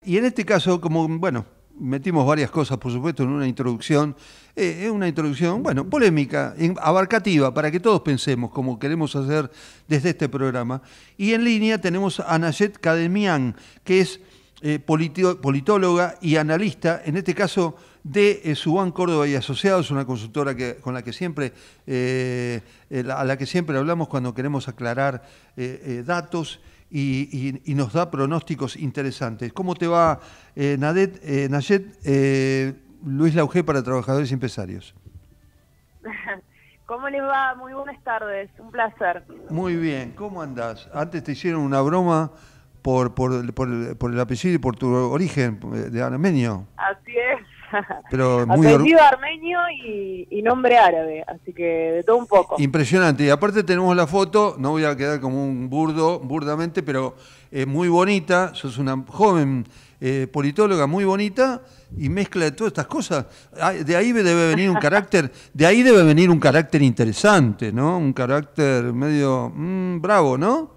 Y en este caso, como, bueno, metimos varias cosas, por supuesto, en una introducción, bueno, polémica, abarcativa, para que todos pensemos, como queremos hacer desde este programa. Y en línea tenemos a Nayet Kademian, que es politóloga y analista, en este caso de Subán Córdoba y Asociados, una consultora con la que siempre, a la que siempre hablamos cuando queremos aclarar datos y nos da pronósticos interesantes. ¿Cómo te va, Nayet? Luis Laugé para Trabajadores y Empresarios. ¿Cómo les va? Muy buenas tardes, un placer. Muy bien, ¿cómo andás? Antes te hicieron una broma por el apellido y por tu origen de armenio. Así es. Pero muy apellido armenio y nombre árabe, así que de todo un poco. Impresionante. Y aparte tenemos la foto, no voy a quedar como un burdamente, pero muy bonita. Sos una joven politóloga muy bonita y mezcla de todas estas cosas. De ahí debe venir un carácter, interesante, ¿no? Un carácter medio bravo, ¿no?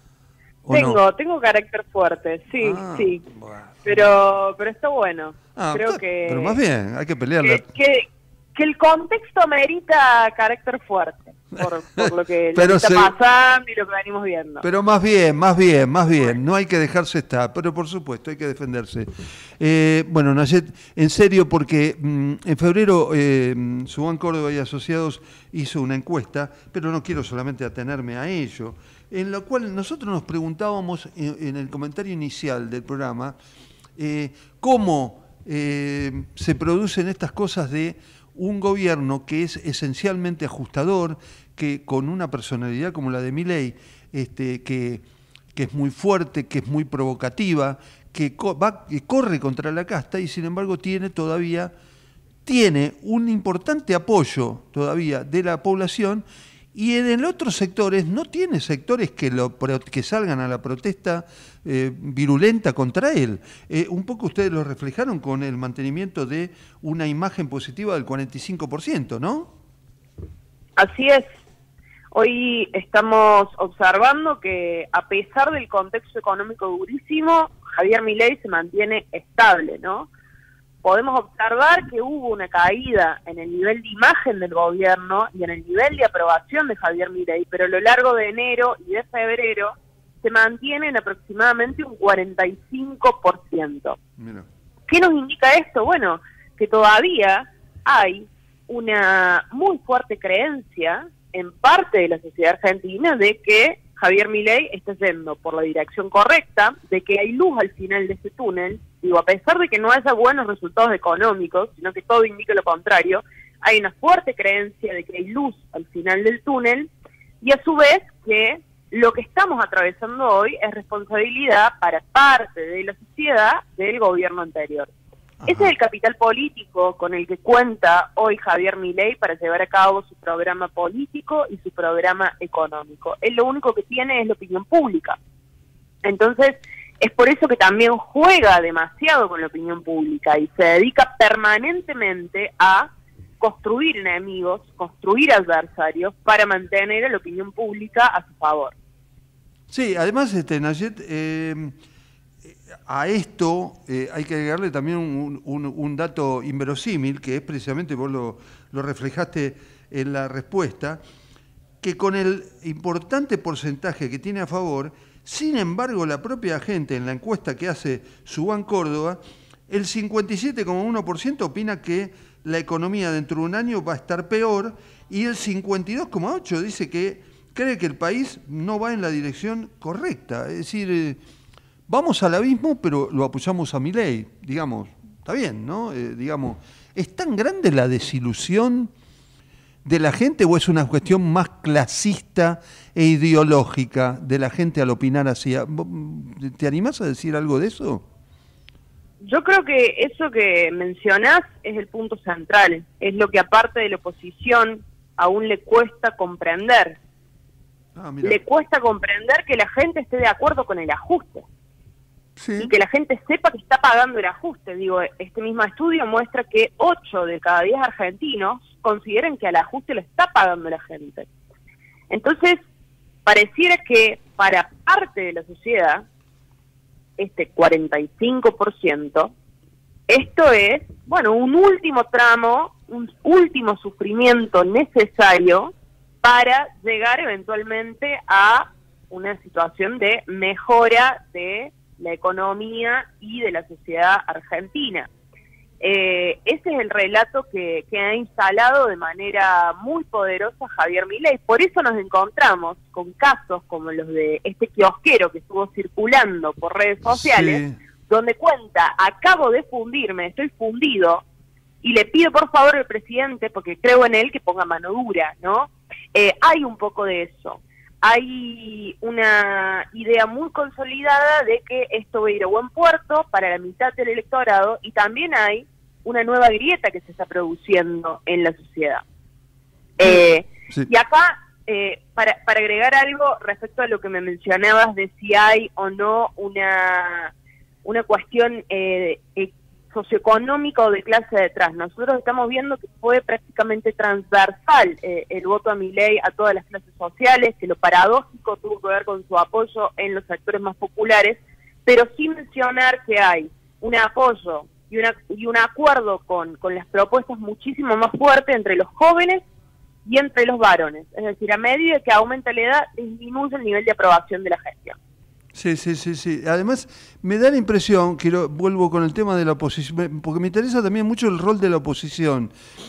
Tengo carácter fuerte, sí, sí. Bueno. Pero está bueno. Creo que... Pero más bien, hay que pelearla. Que el contexto amerita carácter fuerte, por lo que está pasando y lo que venimos viendo. Pero más bien, no hay que dejarse estar, pero por supuesto hay que defenderse. Bueno, Nayet, en serio, porque en febrero Subán Córdoba y Asociados hizo una encuesta, pero no quiero solamente atenerme a ello, en la cual nosotros nos preguntábamos en el comentario inicial del programa cómo se producen estas cosas de un gobierno que es esencialmente ajustador, que con una personalidad como la de Milei, que es muy fuerte, que es muy provocativa, que corre contra la casta y sin embargo tiene un importante apoyo todavía de la población. Y en otros sectores no tiene sectores que salgan a la protesta virulenta contra él. Un poco ustedes lo reflejaron con el mantenimiento de una imagen positiva del 45%, ¿no? Así es. Hoy estamos observando que a pesar del contexto económico durísimo, Javier Milei se mantiene estable, ¿no? Podemos observar que hubo una caída en el nivel de imagen del gobierno y en el nivel de aprobación de Javier Milei, pero a lo largo de enero y de febrero se mantiene en aproximadamente un 45%. Mira. ¿Qué nos indica esto? Bueno, que todavía hay una muy fuerte creencia en parte de la sociedad argentina de que Javier Milei está yendo por la dirección correcta, de que hay luz al final de ese túnel. Digo, a pesar de que no haya buenos resultados económicos, sino que todo indica lo contrario, hay una fuerte creencia de que hay luz al final del túnel, y a su vez que lo que estamos atravesando hoy es responsabilidad para parte de la sociedad del gobierno anterior. Ajá. Ese es el capital político con el que cuenta hoy Javier Milei para llevar a cabo su programa político y su programa económico. Él lo único que tiene es la opinión pública. Entonces, es por eso que también juega demasiado con la opinión pública y se dedica permanentemente a construir enemigos, construir adversarios para mantener a la opinión pública a su favor. Sí, además, Nayet, a esto hay que agregarle también un dato inverosímil, que es precisamente, vos lo reflejaste en la respuesta, que con el importante porcentaje que tiene a favor, sin embargo, la propia gente en la encuesta que hace Subán Córdoba, el 57,1% opina que la economía dentro de un año va a estar peor y el 52,8% dice que cree que el país no va en la dirección correcta. Es decir, vamos al abismo, pero lo apoyamos a Milei, digamos. Está bien, ¿no? Digamos, ¿es tan grande la desilusión de la gente o es una cuestión más clasista e ideológica de la gente al opinar así? ¿Te animás a decir algo de eso? Yo creo que eso que mencionás es el punto central, es lo que aparte de la oposición aún le cuesta comprender. Le cuesta comprender que la gente esté de acuerdo con el ajuste. Sí. Y que la gente sepa que está pagando el ajuste. Digo, este mismo estudio muestra que 8 de cada 10 argentinos consideran que al ajuste lo está pagando la gente. Entonces, pareciera que para parte de la sociedad este 45%, esto es, bueno, un último tramo, un último sufrimiento necesario para llegar eventualmente a una situación de mejora de la economía y de la sociedad argentina. Ese es el relato que ha instalado de manera muy poderosa Javier Milei. Por eso nos encontramos con casos como los de este kiosquero que estuvo circulando por redes sociales, sí, donde cuenta, acabo de fundirme, estoy fundido, y le pido por favor al presidente, porque creo en él, que ponga mano dura, ¿no? Hay un poco de eso. Hay una idea muy consolidada de que esto va a ir a buen puerto para la mitad del electorado, y también hay una nueva grieta que se está produciendo en la sociedad. Sí. Y acá, para agregar algo respecto a lo que me mencionabas de si hay o no una cuestión socioeconómica o de clase detrás, nosotros estamos viendo que fue prácticamente transversal el voto a Milei a todas las clases sociales, que lo paradójico tuvo que ver con su apoyo en los sectores más populares, pero sin mencionar que hay un apoyo y un acuerdo con las propuestas muchísimo más fuerte entre los jóvenes y entre los varones. Es decir, a medida que aumenta la edad, disminuye el nivel de aprobación de la gestión. Sí. Además, me da la impresión, vuelvo con el tema de la oposición, porque me interesa también mucho el rol de la oposición.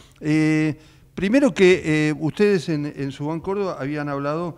Primero que ustedes en Subán Córdoba habían hablado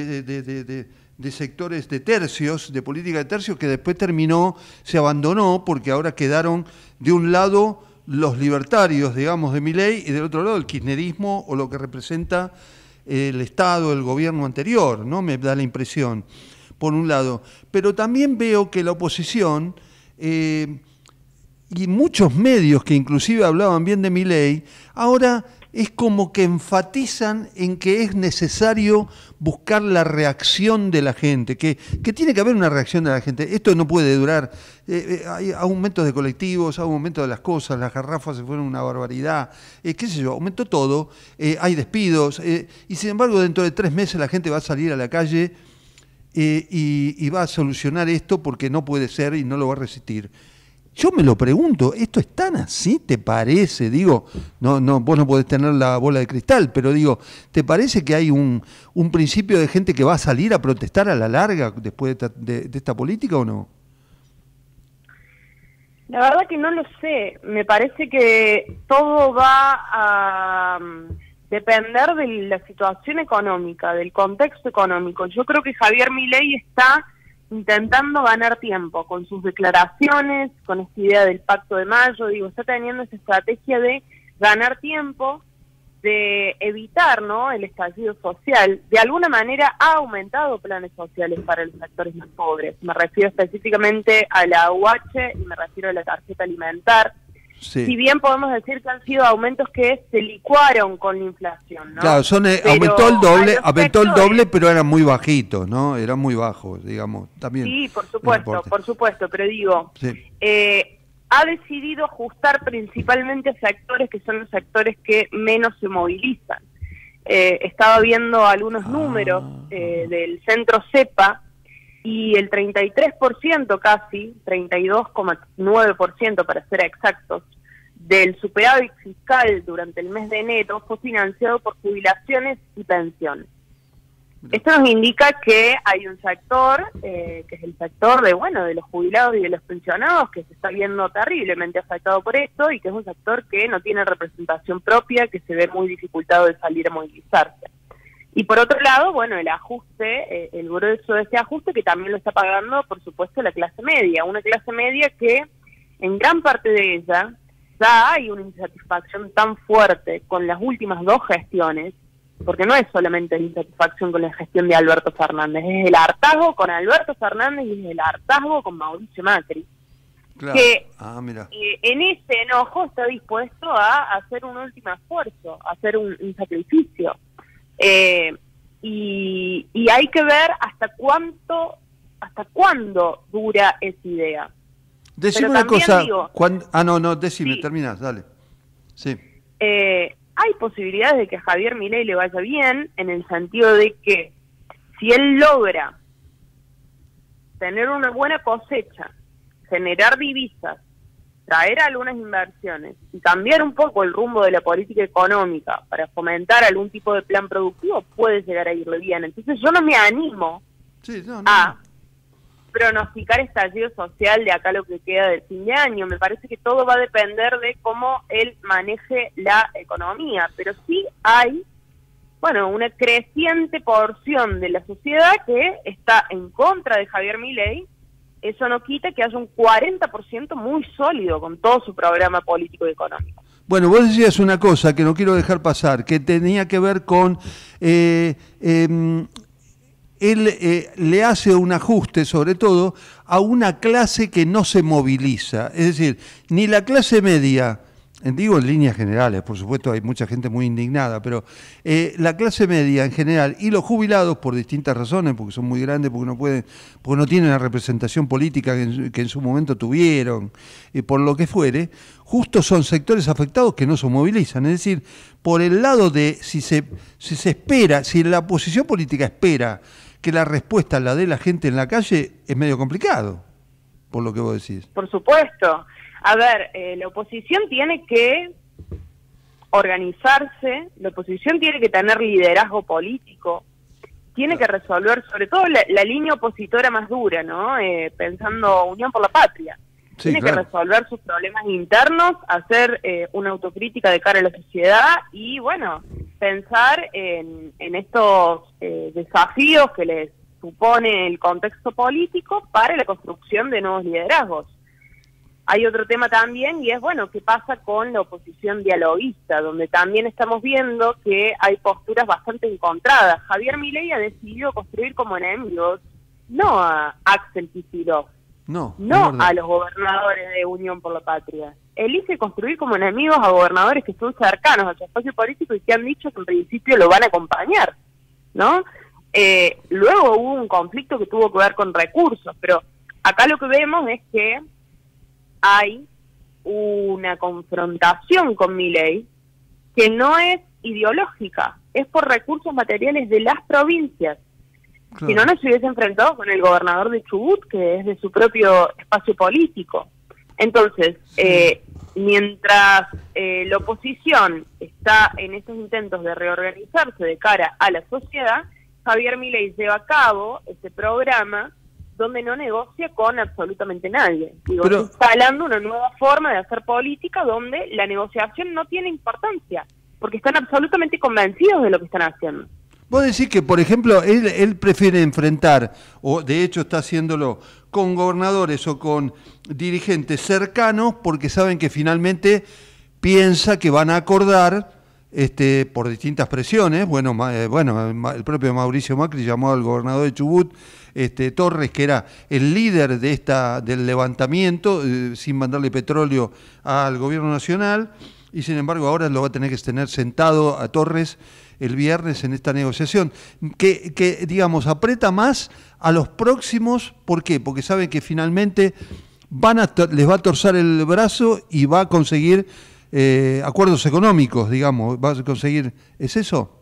de sectores de tercios, de política de tercios, que después se abandonó, porque ahora quedaron de un lado los libertarios, digamos, de Milei, y del otro lado el kirchnerismo o lo que representa el Estado, el gobierno anterior, ¿no? Me da la impresión, por un lado. Pero también veo que la oposición y muchos medios que inclusive hablaban bien de Milei, ahora es como que enfatizan en que es necesario buscar la reacción de la gente, que tiene que haber una reacción de la gente. Esto no puede durar. Hay aumentos de colectivos, hay aumentos de las cosas, las garrafas se fueron una barbaridad, qué sé yo, aumentó todo, hay despidos, y sin embargo dentro de 3 meses la gente va a salir a la calle y va a solucionar esto porque no puede ser y no lo va a resistir. Yo me lo pregunto, ¿esto es tan así, te parece? Digo, vos no podés tener la bola de cristal, pero digo, ¿te parece que hay un principio de gente que va a salir a protestar a la larga después de esta política o no? La verdad que no lo sé. Me parece que todo va a depender de la situación económica, del contexto económico. Yo creo que Javier Milei está intentando ganar tiempo con sus declaraciones, con esta idea del Pacto de Mayo, está teniendo esa estrategia de ganar tiempo, de evitar, ¿no?, el estallido social. De alguna manera ha aumentado planes sociales para los sectores más pobres. Me refiero específicamente a la UH y me refiero a la tarjeta alimentar. Sí. Si bien podemos decir que han sido aumentos que se licuaron con la inflación, ¿no? Claro, aumentó el doble, pero eran muy bajitos, ¿no? Eran muy bajos, digamos, también. Sí, por supuesto, pero digo, sí, ha decidido ajustar principalmente a sectores que son los sectores que menos se movilizan. Estaba viendo algunos números del centro CEPA, y el 33% casi, 32,9% para ser exactos, del superávit fiscal durante el mes de enero fue financiado por jubilaciones y pensiones. Esto nos indica que hay un sector, que es el sector de los jubilados y de los pensionados, que se está viendo terriblemente afectado por esto, y que es un sector que no tiene representación propia, que se ve muy dificultado de salir a movilizarse. Y por otro lado, el ajuste, el grueso de ese ajuste, que también lo está pagando, por supuesto, la clase media. Una clase media que, en gran parte de ella, ya hay una insatisfacción tan fuerte con las últimas 2 gestiones, porque no es solamente la insatisfacción con la gestión de Alberto Fernández, es el hartazgo con Alberto Fernández y es el hartazgo con Mauricio Macri. Claro. Que en ese enojo está dispuesto a hacer un último esfuerzo, a hacer un sacrificio. Y hay que ver hasta cuándo dura esa idea. Decime una cosa. Decime, sí. Terminás, dale. Sí. Hay posibilidades de que a Javier Milei le vaya bien, en el sentido de que si él logra tener una buena cosecha generar divisas, traer algunas inversiones y cambiar un poco el rumbo de la política económica para fomentar algún tipo de plan productivo, puede llegar a irle bien. Entonces yo no me animo a pronosticar estallido social de acá lo que queda del fin de año. Me parece que todo va a depender de cómo él maneje la economía, pero sí hay, bueno, una creciente porción de la sociedad que está en contra de Javier Milei. Eso no quita que haya un 40% muy sólido con todo su programa político y económico. Bueno, vos decías una cosa que no quiero dejar pasar, que tenía que ver con... él le hace un ajuste, sobre todo, a una clase que no se moviliza. Es decir, ni la clase media, digo en líneas generales, por supuesto hay mucha gente muy indignada, pero la clase media en general y los jubilados, por distintas razones, porque son muy grandes, porque no pueden, porque no tienen la representación política que en su momento tuvieron, por lo que fuere, justo son sectores afectados que no se movilizan. Es decir, por el lado de si se espera, si la oposición política espera que la respuesta la dé la gente en la calle, es medio complicado, por lo que vos decís. Por supuesto. A ver, la oposición tiene que organizarse, la oposición tiene que tener liderazgo político, tiene que resolver, sobre todo la línea opositora más dura, ¿no? Pensando Unión por la Patria. Sí, tiene que resolver sus problemas internos, hacer una autocrítica de cara a la sociedad y, bueno, pensar en estos desafíos que les supone el contexto político para la construcción de nuevos liderazgos. Hay otro tema también y es, bueno, ¿qué pasa con la oposición dialoguista? Donde también estamos viendo que hay posturas bastante encontradas. Javier Milei ha decidido construir como enemigos no a Axel Kicillof, no a los gobernadores de Unión por la Patria. Elige construir como enemigos a gobernadores que son cercanos a su espacio político y que han dicho que en principio lo van a acompañar, ¿no? Luego hubo un conflicto que tuvo que ver con recursos, pero acá lo que vemos es que hay una confrontación con Milei que no es ideológica, es por recursos materiales de las provincias. Claro. Si no, no se hubiese enfrentado con el gobernador de Chubut, que es de su propio espacio político. Entonces, mientras la oposición está en estos intentos de reorganizarse de cara a la sociedad, Javier Milei lleva a cabo ese programa donde no negocia con absolutamente nadie. Digo, pero está instalando una nueva forma de hacer política donde la negociación no tiene importancia, porque están absolutamente convencidos de lo que están haciendo. Vos decís que, por ejemplo, él prefiere enfrentar, o de hecho está haciéndolo, con gobernadores o con dirigentes cercanos, porque saben que finalmente piensa que van a acordar por distintas presiones. Bueno, el propio Mauricio Macri llamó al gobernador de Chubut, Torres, que era el líder del levantamiento, sin mandarle petróleo al gobierno nacional, y sin embargo ahora lo va a tener que tener sentado a Torres el viernes en esta negociación, que digamos, aprieta más a los próximos. ¿Por qué? Porque saben que finalmente les va a torcer el brazo y va a conseguir acuerdos económicos, digamos, va a conseguir, ¿es eso?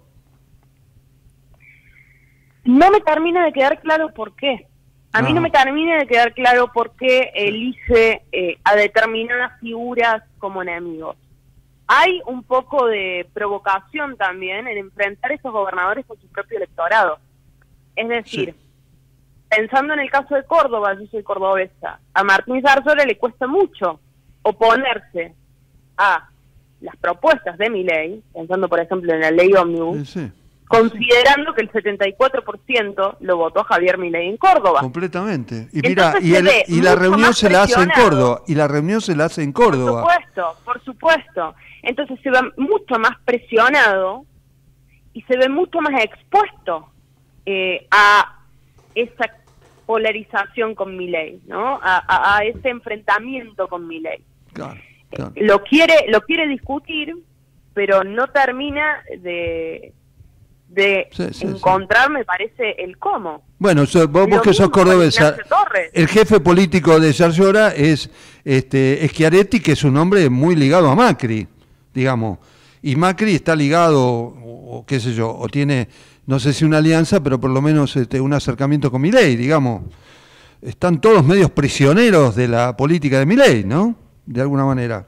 No me termina de quedar claro por qué. A mí no me termina de quedar claro por qué elige a determinadas figuras como enemigos. Hay un poco de provocación también en enfrentar a esos gobernadores con su propio electorado. Es decir, pensando en el caso de Córdoba, yo soy cordobesa, a Martín Zarzola le cuesta mucho oponerse a las propuestas de Milei, pensando por ejemplo en la ley Ómnibus, considerando que el 74% lo votó a Javier Milei en Córdoba. Completamente. Y mira, y la reunión se la hace en Córdoba. Y la reunión se la hace en Córdoba. Por supuesto. Entonces se ve mucho más presionado y se ve mucho más expuesto a esa polarización con Milei, ¿no? A ese enfrentamiento con Milei. Claro. Lo quiere discutir, pero no termina de encontrar, me parece, el cómo. Bueno, vos que sos cordobesa, el jefe político de Zarzola es Schiaretti, que es un hombre muy ligado a Macri, digamos, y Macri está ligado, o qué sé yo, o tiene, no sé si una alianza, pero por lo menos un acercamiento con Milei, digamos. están todos medios prisioneros de la política de Milei, ¿no? De alguna manera.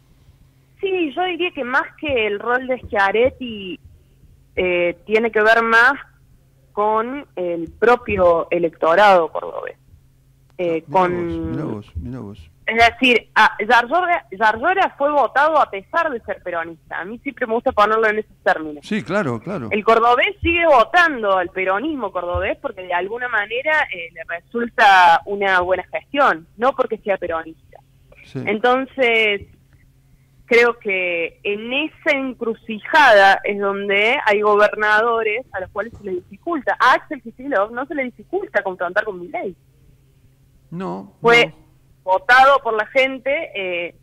Sí, yo diría que más que el rol de Schiaretti tiene que ver más con el propio electorado cordobés. Mirá vos. Es decir, Yarlora fue votado a pesar de ser peronista. A mí siempre me gusta ponerlo en esos términos. Sí, claro. El cordobés sigue votando al peronismo cordobés porque de alguna manera le resulta una buena gestión, no porque sea peronista. Sí. Entonces, creo que en esa encrucijada es donde hay gobernadores a los cuales se les dificulta. A Axel Kicillof no se le dificulta confrontar con Milei. Fue votado por la gente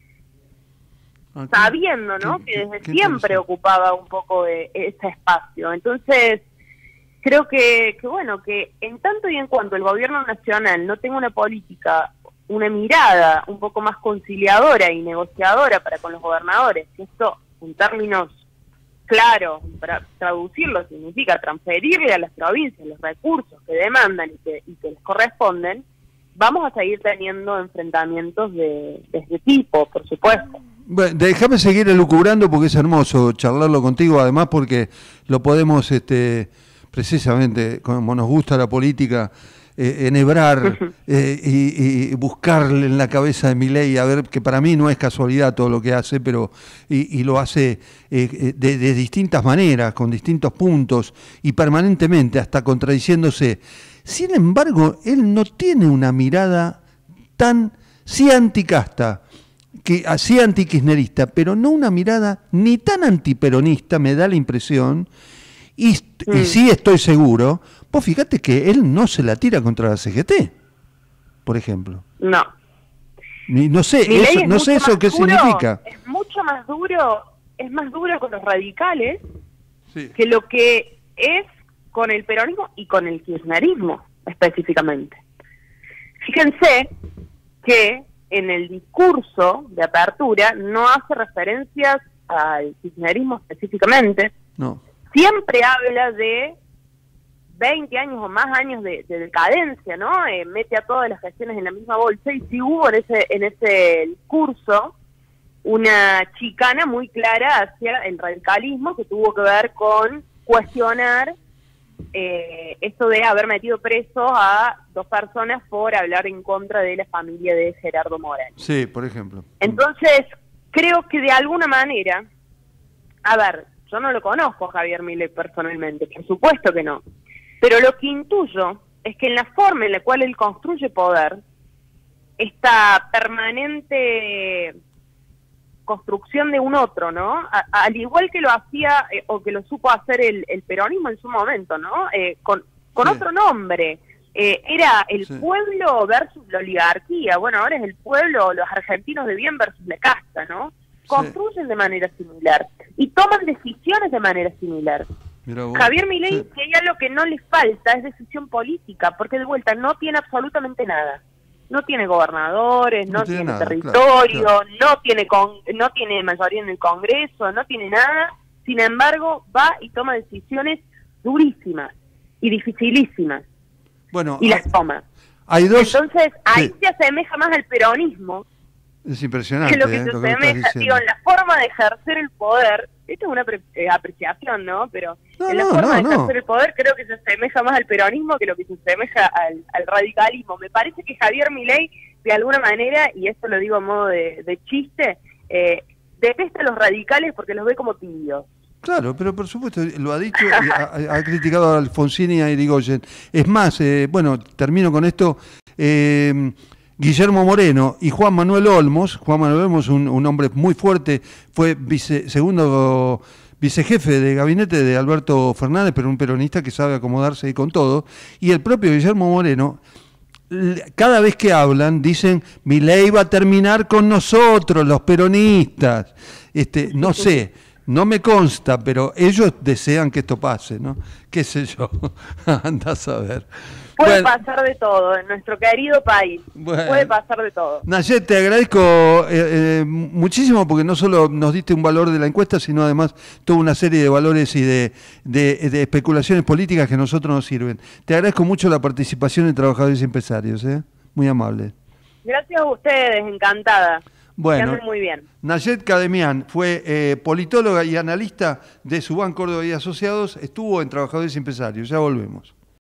sabiendo, ¿no? Que desde siempre ocupaba un poco de ese espacio. Entonces, creo que bueno, que en tanto y en cuanto el gobierno nacional no tenga una política, una mirada un poco más conciliadora y negociadora para con los gobernadores, que esto en términos claros, para traducirlo, significa transferirle a las provincias los recursos que demandan y que les corresponden, vamos a seguir teniendo enfrentamientos de este tipo, por supuesto. Bueno, déjame seguir elucubrando porque es hermoso charlarlo contigo, además porque lo podemos, precisamente, como nos gusta la política, enhebrar y buscarle en la cabeza de Milei, a ver, que para mí no es casualidad todo lo que hace, pero y lo hace de distintas maneras, con distintos puntos y permanentemente, hasta contradiciéndose. Sin embargo, él no tiene una mirada tan, sí anticasta, sí antikirchnerista, pero no una mirada ni tan antiperonista, me da la impresión, y sí estoy seguro, vos fíjate que él no se la tira contra la CGT, por ejemplo. No. No sé, eso qué significa. Es mucho más duro, es más duro con los radicales que lo que es con el peronismo y con el kirchnerismo específicamente. Fíjense que en el discurso de apertura no hace referencias al kirchnerismo específicamente. No. Siempre habla de 20 años o más años de decadencia, ¿no? Mete a todas las gestiones en la misma bolsa y sí hubo en ese discurso una chicana muy clara hacia el radicalismo que tuvo que ver con cuestionar esto de haber metido presos a 2 personas por hablar en contra de la familia de Gerardo Morales. Sí, por ejemplo. Entonces, creo que de alguna manera, a ver, yo no lo conozco a Javier Milei personalmente, por supuesto que no, pero lo que intuyo es que en la forma en la cual él construye poder, esta permanente construcción de un otro, ¿no? Al igual que lo hacía o que lo supo hacer el peronismo en su momento, ¿no? Con otro nombre. Era el pueblo versus la oligarquía. Bueno, ahora es el pueblo, los argentinos de bien versus la casta, ¿no? Construyen de manera similar y toman decisiones de manera similar. Javier Milei, si hay algo que no le falta, es decisión política, porque de vuelta no tiene absolutamente nada. No tiene gobernadores, no tiene nada, territorio, claro. No tiene mayoría en el Congreso, no tiene nada. Sin embargo, va y toma decisiones durísimas y dificilísimas. Bueno, y las toma. Hay dos. Entonces, ahí se asemeja más al peronismo. Es impresionante. Que lo que se asemeja, digo, en la forma de ejercer el poder. Esto es una apreciación, ¿no? Pero en la forma de ejercer el poder creo que se asemeja más al peronismo que lo que se asemeja al radicalismo. Me parece que Javier Milei, de alguna manera, y esto lo digo a modo de chiste, detesta a los radicales porque los ve como tibios. Claro, pero por supuesto, lo ha dicho, ha criticado a Alfonsín y a Irigoyen. Es más, bueno, termino con esto. Guillermo Moreno y Juan Manuel Olmos, un hombre muy fuerte, fue segundo vicejefe de gabinete de Alberto Fernández, pero un peronista que sabe acomodarse con todo, y el propio Guillermo Moreno, cada vez que hablan, dicen, Milei va a terminar con nosotros, los peronistas. No sé, no me consta, pero ellos desean que esto pase, ¿no? Qué sé yo, andás a ver. Puede pasar de todo en nuestro querido país. Puede pasar de todo. Nayet, te agradezco muchísimo porque no solo nos diste un valor de la encuesta, sino además toda una serie de valores y de especulaciones políticas que a nosotros nos sirven. Te agradezco mucho la participación de Trabajadores y Empresarios. Muy amable. Gracias a ustedes, encantada. Bueno, que anden muy bien. Nayet Kademian fue politóloga y analista de Subban Córdoba y Asociados, estuvo en Trabajadores y Empresarios. Ya volvemos.